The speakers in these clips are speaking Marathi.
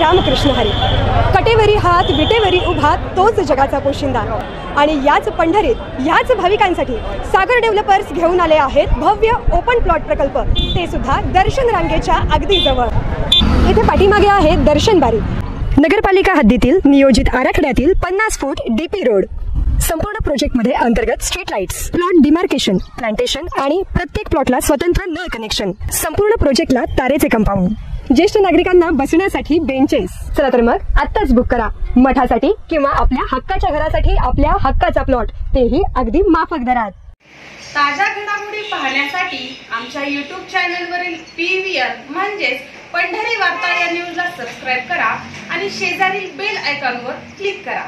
रामकृष्ण हरी. कटेवरी हात विटेवरी उभा तोच जगाचा पोशिंदा. आणि याच पंढरीत याच भाविकांसाठी सागर डेव्हलपर्स घेऊन आले आहेत भव्य ओपन प्लॉट प्रकल्प, ते सुद्धा दर्शन रांगेच्या अगदी जवळ. इथे पाठीमागे आहे दर्शन बारी. नगरपालिका हद्दीतील नियोजित आराखड्यातील 50 फूट डीपी रोड. संपूर्ण प्रोजेक्टमध्ये अंतर्गत street lights, plot demarcation, plantation आणि प्रत्येक प्लॉटला स्वतंत्र नळ कनेक्शन. संपूर्ण प्रोजेक्टला तारेचे कंपाऊंड. ज्येष्ठ नागरिकांना बसण्यासाठी बेंचेस. चला तर मग आत्ताच बुक करा मठासाठी किंवा आपल्या हक्काच्या घरासाठी आपल्या हक्काचा प्लॉट, तेही अगदी माफक दरात. ताज्या घडामोडी पाहण्यासाठी आमच्या YouTube चॅनलवरील PVR म्हणजेच पंढरी वार्ता या न्यूजला सबस्क्राइब करा आणि शेजारील बेल आयकॉनवर क्लिक करा.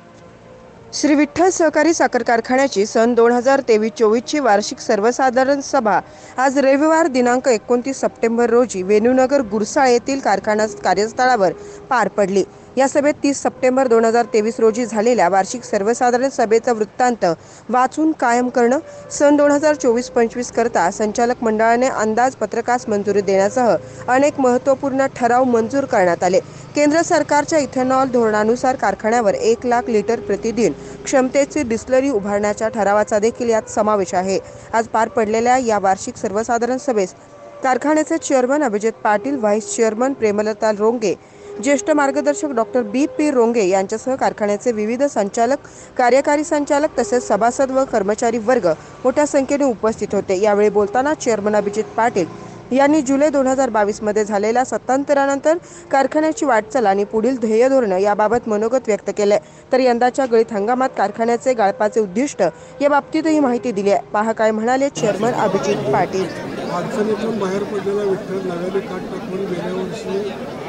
श्री विठ्ठल सहकारी साखर कारखान्याची सन 2023-24 ची वार्षिक सर्वसाधारण सभा आज रविवार दिनांक 29 सप्टेंबर रोजी वेणूनगर गुरसाळ येथील कारखाना कार्यस्थळावर पार पडली. या सभेत 30 सप्टेंबर 2023 रोजी झालेल्या वार्षिक सर्वसाधारण सभेचा वृत्तांत वाचून कायम करणं, सन 2024-25 करता संचालक मंडळाने अंदाजपत्रकास मंजुरी देण्यासह अनेक महत्त्वपूर्ण ठराव मंजूर करण्यात आले. केंद्र सरकारच्या इथेनॉल धोरणानुसार कारखान्यावर 1 लाख लिटर प्रतिदिन क्षमतेची डिस्लरी उभारण्याच्या ठरावाचा देखील यात समावेश आहे. आज पार पडलेल्या या वार्षिक सर्वसाधारण सभेस कारखान्याचे chairman Abhijit Patil, vice chairman Premlata Ronge, ज्येष्ठ मार्गदर्शक डॉक्टर B.P. रोंगे यांच्यासह कारखान्याचे विविध संचालक, कार्यकारी संचालक तसेच सभासद व कर्मचारी वर्ग मोठ्या संख्येने उपस्थित होते. यावेळी बोलताना चेअरमन अभिजित पाटील यांनी जुलै 2022 मध्ये झालेल्या सत्तांतरानंतर कारखान्याची वाटचाल आणि पुढील ध्येय धोरण याबाबत मनोगत व्यक्त केले. तर यंदाच्या गळीत हंगामात कारखान्याचे गाळपाचे उद्दिष्ट या बाबतीतही माहिती दिली आहे. पहा काय म्हणाले चेअरमन अभिजित पाटील. अडचणीतून बाहेर पडलेला विठ्ठल नव्याने काट टाकून गेल्या वर्षी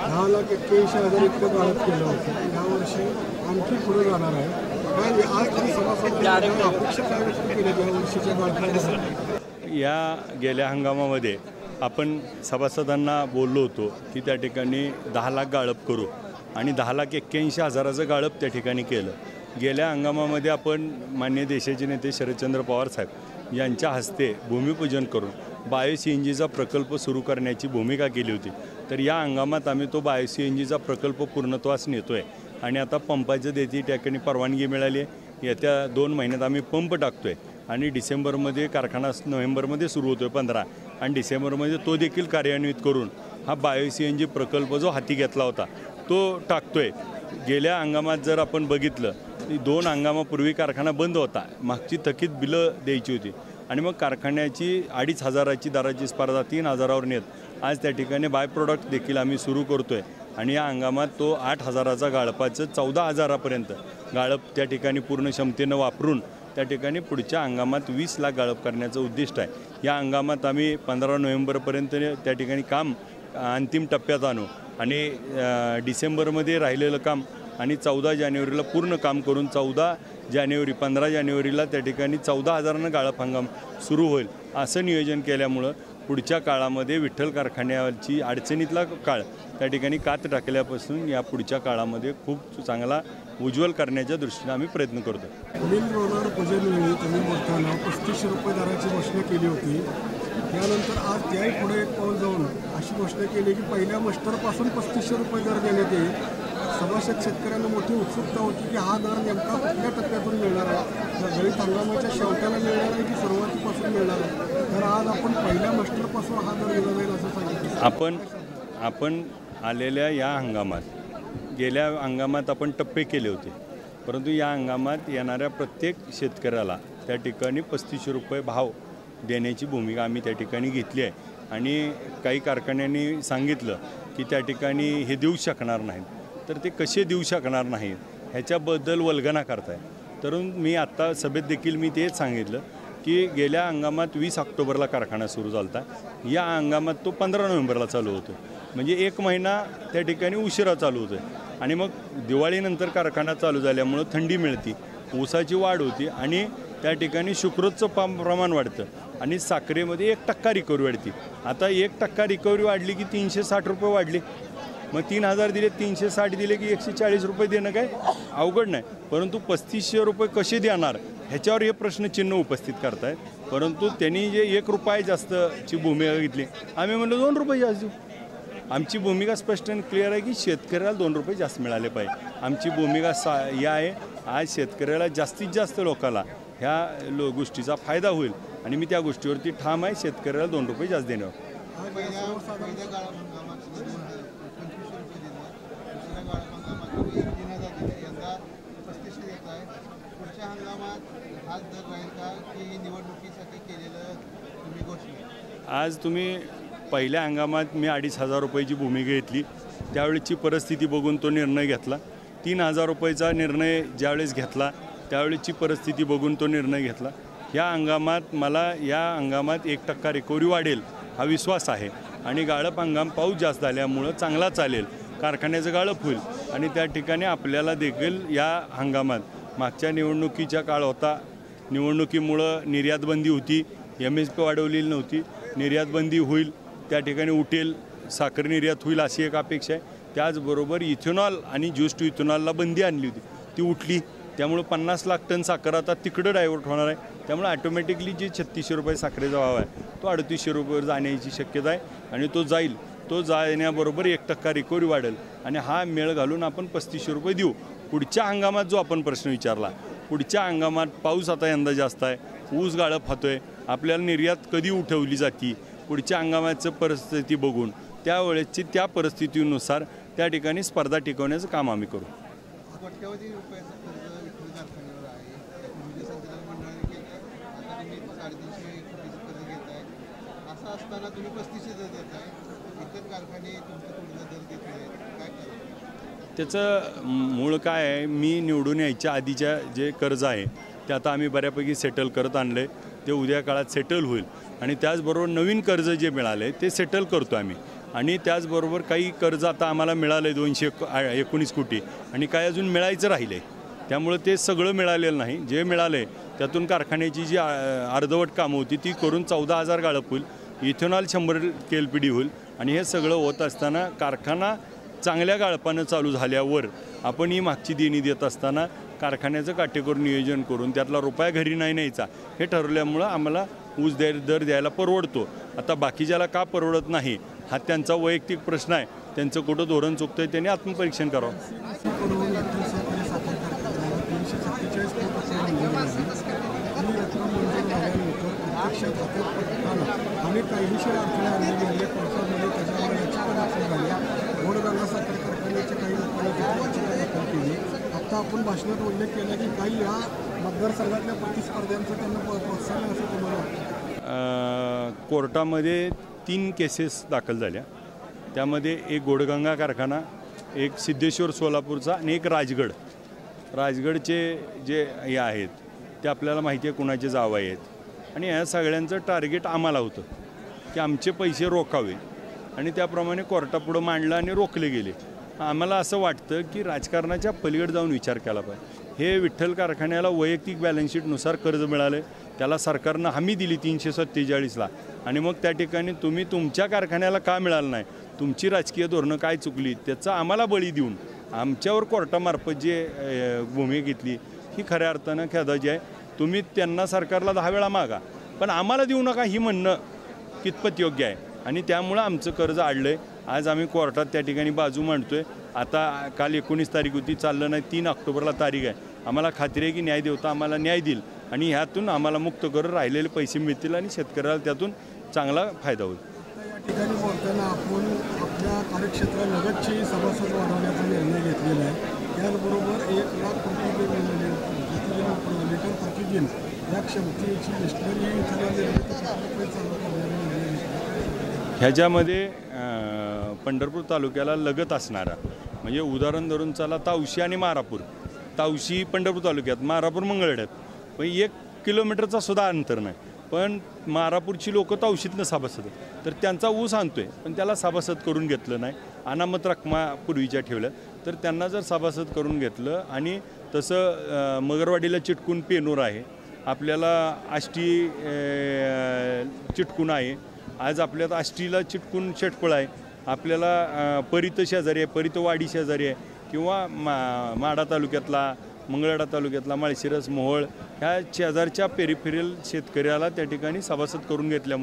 10,81,000 इतकं गाळप केलं होतं. यावर्षी आणखी पुढे जाणार आहे. काय आज सभासद अपेक्षा काय व्यक्त केल्या या वर्षीच्या गाळपामध्ये? या गेल्या हंगामामध्ये आपण सभासदांना बोललो होतो की त्या ठिकाणी 10 लाख गाळप करू आणि 10,81,000चं गाळप त्या ठिकाणी केलं. गेल्या हंगामामध्ये आपण माननीय देशाचे नेते शरदचंद्र पवार साहेब यांच्या हस्ते भूमिपूजन करून बायो-CNGचा प्रकल्प सुरू करण्याची भूमिका केली होती. तर या हंगामात आम्ही तो बायो-CNGचा प्रकल्प पूर्णत्वास नेतो आहे आणि आता पंपाच्या देती त्या ठिकाणी परवानगी मिळाली आहे. येत्या 2 महिन्यात आम्ही पंप टाकतो आहे आणि डिसेंबरमध्ये कारखाना नोव्हेंबरमध्ये सुरू होतो आहे 15 आणि डिसेंबरमध्ये तो देखील कार्यान्वित करून हा बायो-CNG प्रकल्प जो हाती घेतला होता तो टाकतो आहे. गेल्या हंगामात जर आपण बघितलं 2 हंगामापूर्वी कारखाना बंद होता. मागची थकीत बिलं द्यायची होती आणि मग कारखान्याची 2,500ची दराची स्पर्धा 3,000वर नेत आज त्या ठिकाणी बाय प्रोडक्ट देखील आम्ही सुरू करतो आहे आणि या हंगामात तो 8,000चा गाळपाचं 14,000पर्यंत गाळप त्या ठिकाणी पूर्ण क्षमतेनं वापरून त्या ठिकाणी पुढच्या हंगामात 20 लाख गाळप करण्याचं उद्दिष्ट आहे. या हंगामात आम्ही 15 नोव्हेंबरपर्यंत त्या ठिकाणी काम अंतिम टप्प्यात आणू आणि डिसेंबरमध्ये राहिलेलं काम आणि 14 जानेवारीला पूर्ण काम करून 15 जानेवारीला त्या ठिकाणी 14,000नं गाळप हंगाम सुरू होईल असं नियोजन केल्यामुळं पुढच्या काळामध्ये विठ्ठल कारखान्याची अडचणीतला काळ त्या ठिकाणी कात टाकल्यापासून या पुढच्या काळामध्ये खूप चांगला उज्ज्वल करण्याच्या दृष्टीने आम्ही प्रयत्न करतो. मिल रोलर पूजनवेळी तुम्ही बोलताना 35 रुपये दराची घोषणा केली होती. त्यानंतर आज त्याही पुढे एक पाऊल जाऊन अशी घोषणा केली की पहिल्या मस्टरपासून 35 रुपये दर देण्यात येईल. सभासद शेतकऱ्यांना मोठी उत्सुकता होती की हा दर नेमका कुठल्या टप्प्यातून मिळणार आहे, गळीत हंगामाच्या शेवटाला मिळणार आहे की सुरुवातीपासून मिळणार आहे. तर आज आपण पहिल्या मस्टरपासून हा दर दिला जाईल असं सांगितलं. आपण आलेल्या या हंगामात गेल्या हंगामात आपण टप्पे केले होते, परंतु या हंगामात येणाऱ्या प्रत्येक शेतकऱ्याला त्या ठिकाणी 35 रुपये भाव देण्याची भूमिका आम्ही त्या ठिकाणी घेतली आहे. आणि काही कारखान्यांनी सांगितलं की त्या ठिकाणी हे देऊ शकणार नाहीत. तर ते कसे देऊ शकणार नाहीत ह्याच्याबद्दल वल्गना करताय. तर मी आत्ता सभेत देखील मी तेच सांगितलं की गेल्या हंगामात 20 ऑक्टोबरला कारखाना सुरू झाला होता. या हंगामात तो 15 नोव्हेंबरला चालू होतो. म्हणजे 1 महिना त्या ठिकाणी उशिरा चालू होतो आणि मग दिवाळीनंतर कारखाना चालू झाल्यामुळं थंडी मिळते, ऊसाची वाढ होती आणि त्या ठिकाणी शुक्रचं प्रमाण वाढतं आणि साखरेमध्ये 1% रिकव्हरी वाढते. आता 1% रिकव्हरी वाढली की 360 रुपये वाढले. मग 3,000 दिले, 360 दिले की 140 रुपये देणं काय अवघड नाही. परंतु 3500 रुपये कसे देणार ह्याच्यावर हे प्रश्नचिन्ह उपस्थित करतायत. परंतु त्यांनी जे 1 रुपया जास्तची भूमिका घेतली, आम्ही म्हणलो 2 रुपये जास्त देऊ. आमची भूमिका स्पष्ट आणि क्लिअर आहे की शेतकऱ्याला 2 रुपये जास्त मिळाले पाहिजे. आमची भूमिका ही आहे, आज शेतकऱ्याला जास्तीत जास्त लोकांना ह्या गोष्टीचा फायदा होईल आणि मी त्या गोष्टीवरती ठाम आहे. शेतकऱ्याला 2 रुपये जास्त देणं. आज तुम्ही पहिल्या हंगामात मी 2,500 रुपयाची भूमिका घेतली, त्यावेळेची परिस्थिती बघून तो निर्णय घेतला. 3,000 रुपयाचा निर्णय ज्यावेळेस घेतला त्यावेळेची परिस्थिती बघून तो निर्णय घेतला. या हंगामात 1% रिकव्हरी वाढेल हा विश्वास आहे आणि गाळप हंगाम पाऊस जास्त झाल्यामुळं चांगला चालेल, कारखान्याचं गाळप होईल आणि त्या ठिकाणी आपल्याला देखील या हंगामात मागच्या निवडणुकीचा काळ होता, निवडणुकीमुळं निर्यातबंदी होती, MSP वाढवलेली नव्हती, निर्यातबंदी होईल, त्या ठिकाणी उठेल, साखर निर्यात होईल अशी एक अपेक्षा आहे. त्याचबरोबर इथेनॉल आणि ज्यूस टू इथेनॉलला बंदी आणली होती, ती उठली, त्यामुळे 50 लाख टन साखर आता तिकडं डायव्हर्ट होणार आहे. त्यामुळे ऑटोमॅटिकली जे 3600 रुपये साखरेचा भाव आहे तो 3800 रुपयावर जाण्याची शक्यता आहे आणि तो जाईल. तो जाण्याबरोबर 1% रिकव्हरी वाढेल आणि हा मेळ घालून आपण 3500 रुपये देऊ. पुढच्या हंगामात जो आपण प्रश्न विचारला, पुढच्या हंगामात पाऊस आता यंदा जास्त आहे, ऊस गाळप होतोय, आपल्याला निर्यात कधी उठवली जाते, पुढच्या हंगामाचं परिस्थिती बघून त्यावेळेसची त्या परिस्थितीनुसार त्या ठिकाणी स्पर्धा टिकवण्याचं काम आम्ही करू. त्याचं मूळ काय आहे, मी निवडून यायच्या आधीच्या जे कर्ज आहे ते आता आम्ही बऱ्यापैकी सेटल करत आणलं आहे, ते उद्या काळात सेटल होईल आणि त्याचबरोबर नवीन कर्ज जे मिळाले ते सेटल करतो आम्ही आणि त्याचबरोबर काही कर्ज आता आम्हाला मिळालं आहे 219 कोटी आणि काही अजून मिळायचं राहिलं आहे. त्यामुळं ते सगळं मिळालेलं नाही, जे मिळालं आहे त्यातून कारखान्याची जी अर्धवट कामं होती ती करून 14,000 गाळप होईल, इथेनॉल 100 KLPD होईल आणि हे सगळं होत असताना कारखाना चांगल्या गाळपानं चालू झाल्यावर आपण ही मागची देणी देत असताना कारखान्याचं काटेकोर नियोजन करून त्यातला रुपया घरी नाही न्यायचा हे ठरवल्यामुळं आम्हाला ऊस दर द्यायला परवडतो. आता बाकीच्याला का परवडत नाही हा त्यांचा वैयक्तिक प्रश्न आहे, त्यांचं कुठं धोरण चुकतं आहे त्यांनी आत्मपरीक्षण करावं. आणि कायदेशीर अडथळे आणले गेले कोर्टामध्ये, त्याच्यामुळे याचिका झाल्या, घोडगंगा साखर कारखान्याचे काही लोकांनी याचिका दाखल केली. आता आपण भाषणात उल्लेख केला की काही या मतदारसंघातल्या प्रतिस्पर्ध्यांचं त्यांना प्रोत्साहन असं तुम्हाला वाटतं? कोर्टामध्ये 3 केसेस दाखल झाल्या, त्यामध्ये एक घोडगंगा कारखाना, एक सिद्धेश्वर सोलापूरचा आणि एक राजगडचे जे हे आहेत ते आपल्याला माहिती आहे कुणाचे जावई आहेत आणि ह्या सगळ्यांचं टार्गेट आम्हाला होतं की आमचे पैसे रोखावे आणि त्याप्रमाणे कोर्टापुढं मांडलं आणि रोखले गेले. आम्हाला असं वाटतं की राजकारणाच्या पलीकडे जाऊन विचार केला पाहिजे. हे विठ्ठल कारखान्याला वैयक्तिक बॅलन्स शीटनुसार कर्ज मिळाले, त्याला सरकारनं हमी दिली 347ला आणि मग त्या ठिकाणी तुम्ही तुमच्या कारखान्याला का मिळालं नाही, तुमची राजकीय धोरणं काय चुकली त्याचा आम्हाला बळी देऊन आमच्यावर कोर्टामार्फत जे भूमिका घेतली ही खऱ्या अर्थानं खेदाची आहे. तुम्ही त्यांना सरकारला 10 वेळा मागा पण आम्हाला देऊ नका ही म्हणणं कितपत योग्य आहे आणि त्यामुळं आमचं कर्ज अडलं आहे. आज आम्ही कोर्टात त्या ठिकाणी बाजू मांडतो आहे. आता काल 19 तारीख होती, चाललं नाही, 3 ऑक्टोबरला तारीख आहे. आम्हाला खात्री आहे की न्यायदेवता आम्हाला न्याय देईल आणि ह्यातून आम्हाला मुक्त करून राहिलेले पैसे मिळतील आणि शेतकऱ्याला त्यातून चांगला फायदा होईल. या ठिकाणी बोलताना आपण आपल्या कार्यक्षेत्रालगतची सभासद वाढवण्याचा निर्णय घेतलेला आहे. त्याचबरोबर 1 लाख लिटर प्रतिदिन या क्षमतेची मिस्टरी ह्याच्यामध्ये पंढरपूर तालुक्याला लगत असणारा म्हणजे उदाहरण धरून चला तावशी आणि मारापूर, तावशी पंढरपूर तालुक्यात, मारापूर मंगळवेढ्यात, पण 1 किलोमीटरचा सुद्धा अंतर नाही. पण मारापूरची लोकं तावशीतनं सभासद तर त्यांचा ऊस आणतोय पण त्याला सभासद करून घेतलं नाही, अनामत रकमा पूर्वीच्या ठेवल्या, तर त्यांना जर सभासद करून घेतलं आणि तसं मगरवाडीला चिटकून पेनूर आहे, आपल्याला आष्टी चिटकून आहे, आज आपल्यात आष्टीला चिटकून शेटपळ आहे, आपल्याला परित शेजारी आहे, परितवाडी शेजारी आहे किंवा माढा तालुक्यातला, मंगळवेढा तालुक्यातला माळशिरस, मोहोळ ह्या शेजारच्या पेरिफेरियल शेतकऱ्याला त्या ठिकाणी सभासद करून घेतल्यामुळे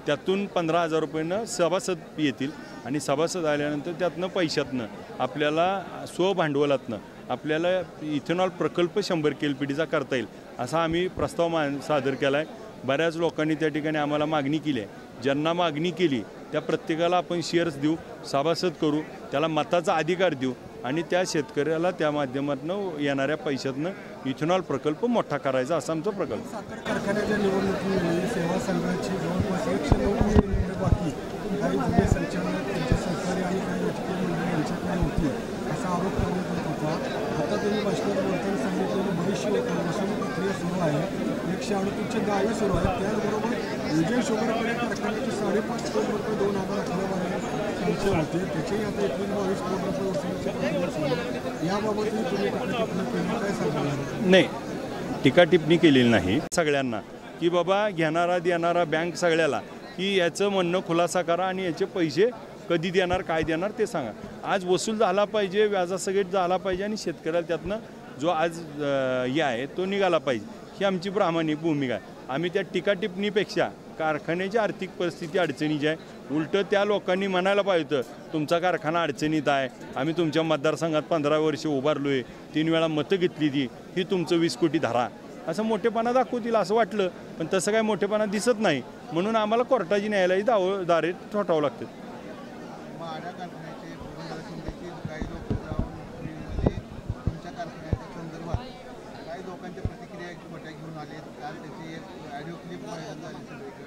त्यातून 15,000 रुपयानं सभासद येतील आणि सभासद आल्यानंतर त्यातनं पैशातनं आपल्याला स्वभांडवलातनं आपल्याला इथेनॉल प्रकल्प 100 KLPDचा करता येईल असा आम्ही प्रस्ताव सादर केला आहे. बऱ्याच लोकांनी त्या ठिकाणी आम्हाला मागणी केली आहे. ज्यांना मागणी केली त्या प्रत्येकाला आपण शेअर्स देऊ, सभासद करू, त्याला मताचा अधिकार देऊ आणि त्या शेतकऱ्याला त्या माध्यमातून येणाऱ्या पैशातनं इथेनॉल प्रकल्प मोठा करायचा असा आमचा प्रकल्प. साखर कारखान्याच्या निवडणुकीमध्ये सेवा संघाची जवळपास 109 बाकी काही जुने संचालक त्यांच्या सहकारी आणि काही राजकीय मंडळी यांच्याकडे होती असा आरोप करण्यात येत होता. आता त्यांनी भाषणात बोलताना सांगितलेली बरीचशी वसूल प्रक्रिया सुरू आहे. 138चे दावे सुरू आहेत. त्याचबरोबर विजय शुगरकडे कारखान्याचे 5.5 कोटी रुपये 2018 त्यांचे होते, त्याचेही आता 21-22 कोटी रुपये वसुलीची प्रक्रिया सुरू आहे. याबाबतही तुम्ही टिप्पणी केली, काय सांगणार? नाही, टीका टिप्पणी केलेली नाही. सगळ्यांना की बाबा घेणारा देणारा बँक सगळ्याला की याचं म्हणणं खुलासा करा आणि याचे पैसे कधी देणार काय देणार ते सांगा. आज वसूल झाला पाहिजे, व्याजासकट झाला पाहिजे आणि शेतकऱ्याला त्यातनं जो आज हे आहे तो निघाला पाहिजे, ही आमची प्रामाणिक भूमिका आहे. आम्ही त्या टीका टिप्पणीपेक्षा कारखान्याची आर्थिक परिस्थिती अडचणीची आहे, उलटं त्या लोकांनी म्हणायला पाहिजे तुमचा कारखाना अडचणीत आहे, आम्ही तुमच्या मतदारसंघात 15 वर्ष उभारलो आहे, 3 वेळा मतं घेतली ती, ही तुमचं 20 कोटी धरा असं मोठेपणा दाखवतील असं वाटलं. पण तसं काय मोठेपणा दिसत नाही म्हणून आम्हाला कोर्टाची न्यायालयी दारे ठोठावं लागतात. माड्या कारखान्याचे पुरंदर देखील काही लोक जाऊन तुमच्या कारखान्याच्या संदर्भात काही लोकांच्या प्रतिक्रिया मोठ्या घेऊन आले. काल त्याची एक ऑडिओ क्लिप व्हायरल झाली सगळीकडे.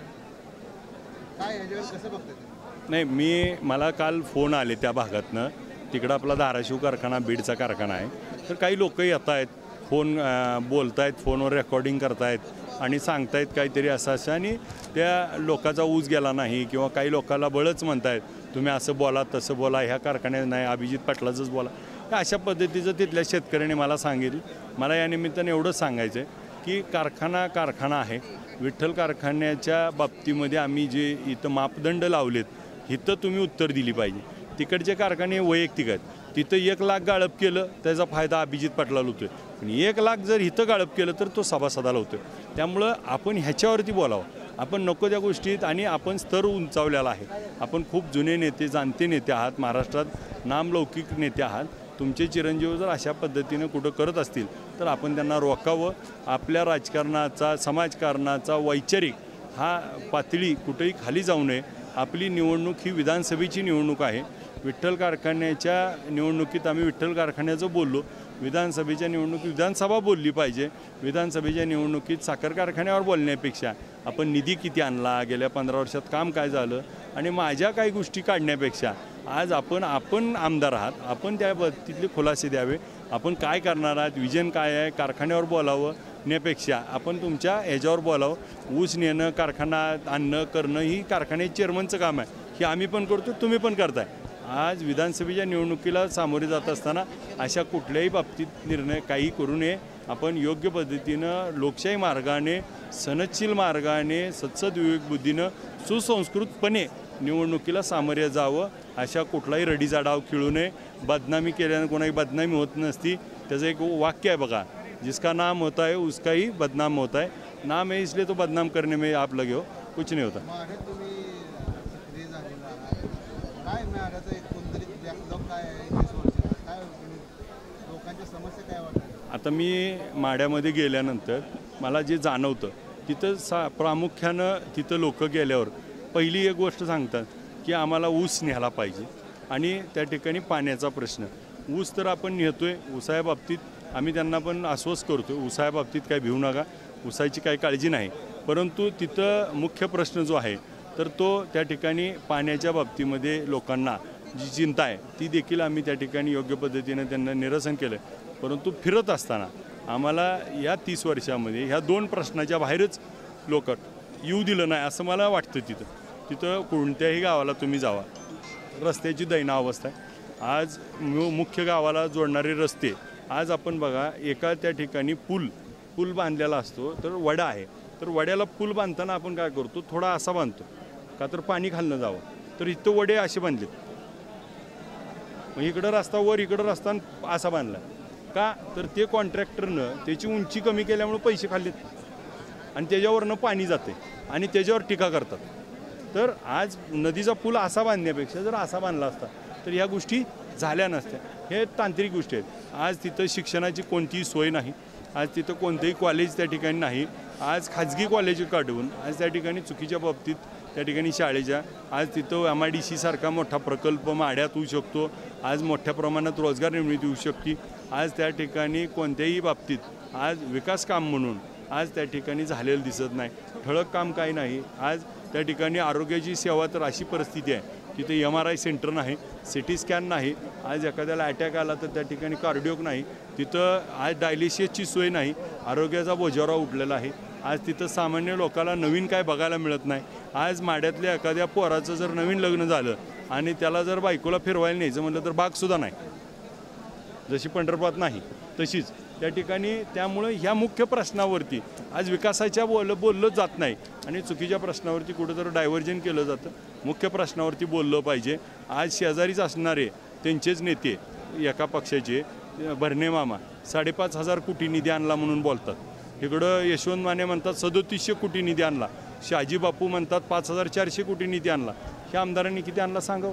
काय याच्यावर कसं बघतात? नाही, मला काल फोन आले त्या भागातनं. तिकडं आपला धाराशिव कारखाना बीडचा कारखाना आहे, तर काही लोक येत आहेत, फोन बोलत आहेत, फोनवर रेकॉर्डिंग करतायत आणि सांगतायत काहीतरी असं आणि त्या लोकांचा ऊस गेला नाही किंवा काही लोकांना बळच म्हणतायत तुम्ही असं बोला तसं बोला, ह्या कारखान्यात नाही अभिजित पाटलाचंच बोला. अशा पद्धतीचं तिथल्या शेतकऱ्याने मला सांगितलं. मला या निमित्ताने एवढंच सांगायचं आहे की कारखाना आहे. विठ्ठल कारखान्याच्या बाबतीमध्ये आम्ही जे इथं मापदंड लावलेत इथं तुम्ही उत्तर दिली पाहिजे. तिकडचे कारखाने वैयक्तिक आहेत, तिथं 1 लाख गाळप केलं त्याचा फायदा अभिजित पाटलाला होतो आहे, पण 1 लाख जर इथं गाळप केलं तर तो सभासदाला होतो आहे. त्यामुळं आपण ह्याच्यावरती बोलावं. आपण नको त्या गोष्टीत आणि आपण स्तर उंचावलेला आहे. आपण खूप जुने नेते जाणते नेते आहात, महाराष्ट्रात नामलौकिक नेते आहात. तुमचे चिरंजीव जर अशा पद्धतीनं कुठं करत असतील तर आपण त्यांना रोखावं. आपल्या राजकारणाचा समाजकारणाचा वैचारिक हा पातळी कुठेही खाली जाऊ नये. आपली निवडणूक ही विधानसभेची निवडणूक आहे. विठ्ठल कारखान्याच्या निवडणुकीत आम्ही विठ्ठल कारखान्याचं बोललो, विधानसभेच्या निवडणुकीत विधानसभा बोलली पाहिजे. विधानसभेच्या निवडणुकीत साखर कारखान्यावर बोलण्यापेक्षा आपण निधी किती आणला, गेल्या 15 वर्षात काम काय झालं आणि माझ्या काही गोष्टी काढण्यापेक्षा आज आपण आमदार आहात, आपण त्या तिथले खुलासे द्यावे. आपण काय करणार आहात, विजन काय आहे, कारखान्यावर बोलावं नेपेक्षा आपण तुमच्या ह्याच्यावर बोलावं. ऊस नेणं, कारखाना आणणं करणं ही कारखान्याच्या चेअरमनचं काम आहे. हे आम्ही पण करतो, तुम्ही पण करताय. आज विधानसभेच्या निवडणुकीला सामोरे जात असताना अशा कुठल्याही बाबतीत निर्णय काही करू नये. आपण योग्य पद्धतीनं लोकशाही मार्गाने, सनदशील मार्गाने, सत्सद विवेकबुद्धीनं, सुसंस्कृतपणे निवडणुकीला सामोरे जावं. अशा कुठलाही रडीचा डाव खेळू नये. बदनामी केल्यानं कोणाही बदनामी होत नसती. त्याचं एक वाक्य आहे बघा, जिसका नाम होता है उसका ही बदनाम होता है. नाम है इसलिए तो बदनाम करने में आप लगे हो, कुछ नहीं होता. आता मी माड्यामध्ये गेल्यानंतर मला जे जाणवतं तिथं प्रामुख्यानं तिथं लोक गेल्यावर पहिली एक गोष्ट सांगतात की आम्हाला ऊस न्यायला पाहिजे आणि त्या ठिकाणी पाण्याचा प्रश्न. ऊस तर आपण नेतोय, ऊसाच्या बाबतीत आम्ही त्यांना पण आश्वस्त करतो, ऊसाच्या बाबतीत काय भिवू नका, ऊसाची काही काळजी नाही. परंतु तिथं मुख्य प्रश्न जो आहे तर तो त्या ठिकाणी पाण्याच्या बाबतीमध्ये लोकांना जी चिंता आहे ती देखील आम्ही त्या ठिकाणी योग्य पद्धतीने त्यांना निरसन केलं. परंतु फिरत असताना आम्हाला या 30 वर्षामध्ये ह्या 2 प्रश्नाच्या बाहेरच लोक येऊ दिलं नाही असं मला वाटतं. तिथं कोणत्याही गावाला तुम्ही जावा, रस्त्याची दैना अवस्था आहे. आज मुख्य गावाला जोडणारे रस्ते आज आपण बघा, एका त्या ठिकाणी पूल बांधलेला असतो तर वडा आहे, तर वड्याला पूल बांधताना आपण काय करतो, थोडा असा बांधतो का तर पाणी खालनं जावं. तर इथं वडे असे बांधलेत, मग इकडं रस्ता वर, इकडं रस्ता असा बांधला का तर ते कॉन्ट्रॅक्टरनं त्याची उंची कमी केल्यामुळे पैसे खाल्लेत आणि त्याच्यावरनं पाणी जाते आणि त्याच्यावर टीका करतात. तर आज नदीचा पूल असा बांधण्यापेक्षा जर असा बांधला असता तर ह्या गोष्टी झाल्या नसत्या. हे तांत्रिक गोष्टी आहेत. आज तिथं शिक्षणाची कोणतीही सोय नाही. आज तिथं कोणतंही कॉलेज त्या ठिकाणी नाही. आज खाजगी कॉलेज काढून आज त्या ठिकाणी चुकीच्या बाबतीत त्या ठिकाणी शाळेच्या आज तिथं MIDC सारखा मोठा प्रकल्प माड्यात होऊ शकतो. आज मोठ्या प्रमाणात रोजगार निर्मिती होऊ शकते. आज त्या ठिकाणी कोणत्याही बाबतीत आज विकास काम म्हणून आज त्या ठिकाणी झालेलं दिसत नाही. ठळक काम काही नाही. आज त्या ठिकाणी आरोग्याची सेवा तर अशी परिस्थिती आहे तिथे MRI सेंटर नाही, CT स्कॅन नाही. आज एखाद्याला अटॅक आला तर त्या ठिकाणी कार्डिओक नाही. तिथं आज डायलिसिसची सोय नाही. आरोग्याचा बोजारा उठलेला आहे. आज तिथं सामान्य लोकांना नवीन काय बघायला मिळत नाही. आज माड्यातल्या एखाद्या पोराचं जर नवीन लग्न झालं आणि त्याला जर बायकोला फिरवायला न्यायचं म्हटलं तर बागसुद्धा नाही. जशी पंढरपुरात नाही तशीच त्या ठिकाणी. त्यामुळं ह्या मुख्य प्रश्नावरती आज विकासाच्या बोललं जात नाही आणि चुकीच्या प्रश्नावरती कुठंतरी डायव्हर्जन केलं जातं. मुख्य प्रश्नावरती बोललं पाहिजे. आज शेजारीच असणारे त्यांचेच नेते एका पक्षाचे भरणे मामा 5,500 कोटी निधी आणला म्हणून बोलतात. इकडं यशवंत माने म्हणतात 3700 कोटी निधी आणला. शहाजी बापू म्हणतात 5400 कोटी निधी आणला. ह्या आमदारांनी किती आणला सांगावं.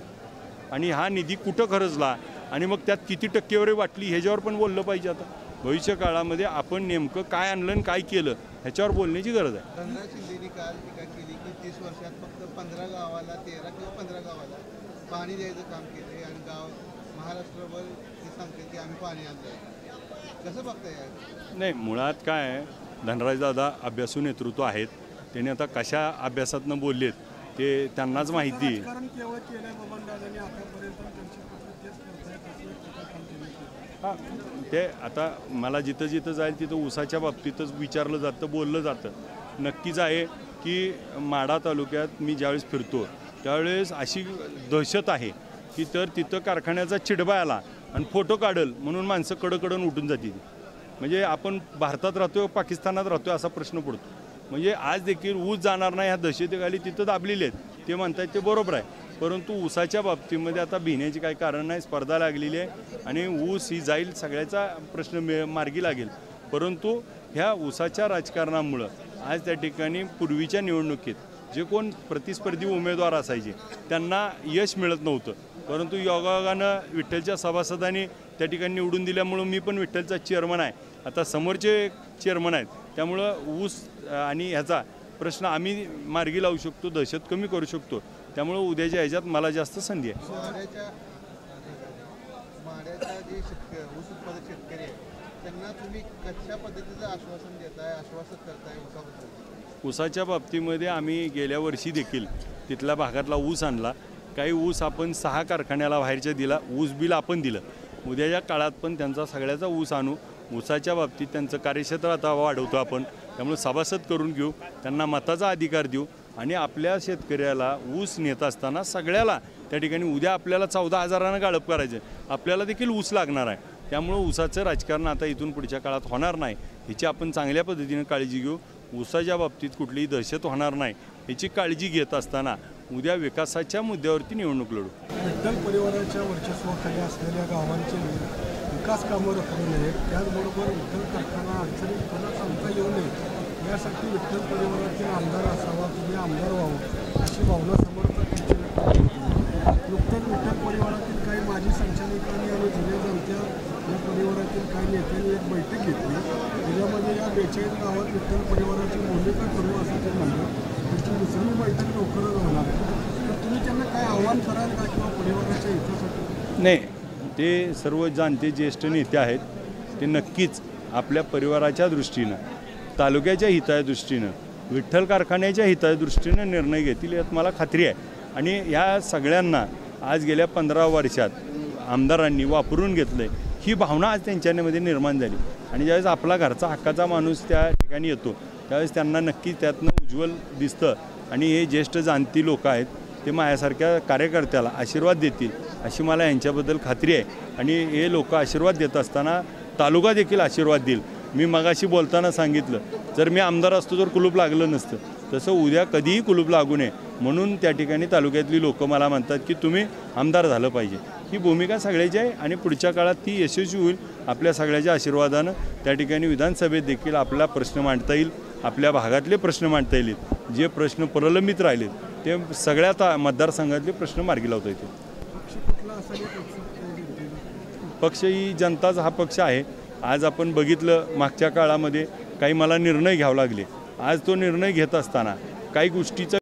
आणि हा निधी कुठं खर्चला आणि मग त्यात किती टक्केवारी वाटली ह्याच्यावर पण बोललं पाहिजे. आता भविष्य काळामध्ये आपण नेमकं काय आणलं आणि काय केलं ह्याच्यावर बोलण्याची गरज आहे. धनराज शिंदेनी काल टीका केली की 30 वर्षात फक्त 15 गावाला 13 किंवा 15 गावाला पाणी द्यायचं काम केलं आणि गाव महाराष्ट्रभर ते सांगते की आम्ही पाणी आणलं. कसं बघताय? नाही, मुळात काय आहे, धनराजदादा अभ्यासू नेतृत्व आहेत. त्यांनी आता कशा अभ्यासातनं बोललेत ते त्यांनाच माहिती. राजकारण केवळ केलंय बबनदादांनी आतापर्यंत त्यांची पद्धत तेच करतायत असं एक प्रकार त्यांनी केलं. हां, ते आता मला जिथं जिथं जाईल तिथं ऊसाच्या बाबतीतच विचारलं जातं, बोललं जातं. नक्कीच आहे की माढा तालुक्यात मी ज्यावेळेस फिरतो त्यावेळेस अशी दहशत आहे की तर तिथं कारखान्याचा चिडबा आला आणि फोटो काढल म्हणून माणसं कडकडून उठून जातील. म्हणजे आपण भारतात राहतो पाकिस्तानात राहतो असा प्रश्न पडतो. म्हणजे आज देखील ऊस जाणार नाही ह्या दहशतीखाली तिथं दाबलेले आहेत. ते म्हणतात ते बरोबर आहे. परंतु ऊसाच्या बाबतीमध्ये आता भिण्याची काही कारण नाही. स्पर्धा लागलेली आहे आणि ऊस ही जाईल, सगळ्याचा प्रश्न मार्गी लागेल. परंतु ह्या ऊसाच्या राजकारणामुळं आज त्या ठिकाणी पूर्वीच्या निवडणुकीत जे कोण प्रतिस्पर्धी उमेदवार असायचे त्यांना यश मिळत नव्हतं. परंतु योगायोगानं विठ्ठलच्या सभासदांनी त्या ठिकाणी निवडून दिल्यामुळं मी पण विठ्ठलचा चेअरमन आहे. आता समोरचे चेअरमन आहेत. त्यामुळं ऊस आणि ह्याचा प्रश्न आम्ही मार्गी लावू शकतो, दहशत कमी करू शकतो. त्यामुळं उद्याच्या ह्याच्यात मला जास्त संधी आहे. माड्याचा जे ऊस उत्पादक शेतकरी आहे त्यांना तुम्ही कशा पद्धतीचं आश्वासन देताय, आश्वासक करताय ऊसाबद्दल? ऊसाच्या बाबतीमध्ये आम्ही गेल्या वर्षी देखील तिथल्या भागातला ऊस आणला. काही ऊस आपण 6 कारखान्याला बाहेरच्या दिला. ऊस बिल आपण दिलं. उद्याच्या काळात पण त्यांचा सगळ्याचा ऊस आणू. ऊसाच्या बाबतीत त्यांचं कार्यक्षेत्र आता वाढवतो आपण. त्यामुळे सभासद करून घेऊ, त्यांना मताचा अधिकार देऊ आणि आपल्या शेतकऱ्याला ऊस नेत असताना सगळ्याला त्या ठिकाणी उद्या आपल्याला 14,000 गाळप करायचं. आपल्याला देखील ऊस लागणार आहे. त्यामुळं ऊसाचं राजकारण आता इथून पुढच्या काळात होणार नाही. ह्याची आपण चांगल्या पद्धतीने काळजी घेऊ. ऊसाच्या बाबतीत कुठलीही दहशत होणार नाही याची काळजी घेत असताना उद्या विकासाच्या मुद्द्यावरती निवडणूक लढू. विठ्ठल परिवाराच्या वर्चस्वाखाली असलेल्या गावांचे विकास कामं रखडू नयेत. त्याचबरोबर विठ्ठल कारखाना अडचणीत पुन्हा सांगता येऊ नये यासाठी विठ्ठल परिवारातील आमदार असावा, तुम्ही आमदार व्हावं अशी भावना समर्थक त्यांची व्यक्त होती. नुकतंच विठ्ठल परिवारातील काही माजी संचालकांनी आणि जुन्या जनत्या या परिवारातील काही नेत्यांनी एक बैठक घेतली. त्याच्यामध्ये या 42 गावात विठ्ठल परिवाराची भूमिका करू असं ते म्हणलं. त्याची दुसरी बैठक लवकरच होणार. तर तुम्ही त्यांना काय आव्हान कराल का किंवा परिवाराच्या हितासाठी? नाही, ते सर्व जाणते ज्येष्ठ नेते आहेत. ते नक्कीच आपल्या परिवाराच्या दृष्टीनं, तालुक्याच्या हिताच्या दृष्टीनं, विठ्ठल कारखान्याच्या हिताच्या दृष्टीनं निर्णय घेतील यात मला खात्री आहे. आणि ह्या सगळ्यांना आज गेल्या 15 वर्षात आमदारांनी वापरून घेतलं आहे ही भावना आज त्यांच्यामध्ये निर्माण झाली. आणि ज्यावेळेस आपला घरचा हक्काचा माणूस त्या ठिकाणी येतो त्यावेळेस त्यांना नक्कीच त्यातनं उज्ज्वल दिसतं. आणि हे ज्येष्ठ जाणती लोक आहेत ते माझ्यासारख्या कार्यकर्त्याला आशीर्वाद देतील अशी मला यांच्याबद्दल खात्री आहे. आणि हे लोक आशीर्वाद देत असताना तालुका देखील आशीर्वाद देईल. मी मगाशी बोलताना सांगितलं जर मी आमदार असतो तर कुलूप लागलं नसतं. तसं उद्या कधीही कुलूप लागू नये म्हणून त्या ठिकाणी तालुक्यातली लोक मला म्हणतात की तुम्ही आमदार झालं पाहिजे. ही भूमिका सगळ्याची आहे आणि पुढच्या काळात ती यशस्वी होईल. आपल्या सगळ्याच्या आशीर्वादानं त्या ठिकाणी विधानसभेत देखील आपला प्रश्न मांडता येईल. आपल्या भागातले प्रश्न मांडता येईल. जे प्रश्न प्रलंबित राहिलेत ते सगळ्या मतदारसंघातले प्रश्न मार्गी लावता येतील. पक्ष कुठला असायला जनतेला? पक्ष ही जनताच हा पक्ष आहे. आज आपण बघितलं मागच्या काळामध्ये काही मला निर्णय घ्यावे लागले. आज तो निर्णय घेत असताना काही गोष्टीचा